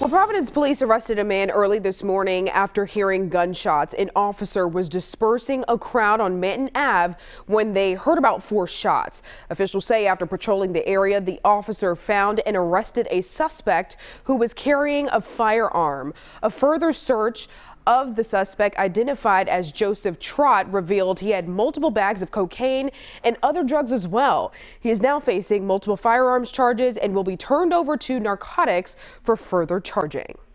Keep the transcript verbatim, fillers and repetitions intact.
Well, Providence police arrested a man early this morning after hearing gunshots. An officer was dispersing a crowd on Manton Avenue when they heard about four shots. Officials say after patrolling the area, the officer found and arrested a suspect who was carrying a firearm. A further search of the suspect, identified as Joseph Trott, revealed he had multiple bags of cocaine and other drugs as well. He is now facing multiple firearms charges and will be turned over to narcotics for further charging.